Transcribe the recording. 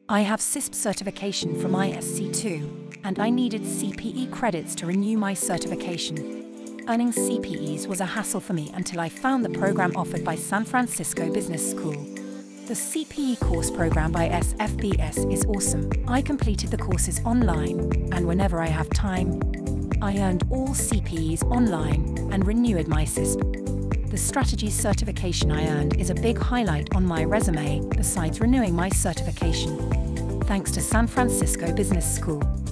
I have CISSP certification from ISC2, and I needed CPE credits to renew my certification. Earning CPEs was a hassle for me until I found the program offered by San Francisco Business School. The CPE course program by SFBS is awesome. I completed the courses online, and whenever I have time, I earned all CPEs online and renewed my CISSP. The strategy certification I earned is a big highlight on my resume, besides renewing my certification. Thanks to San Francisco Business School.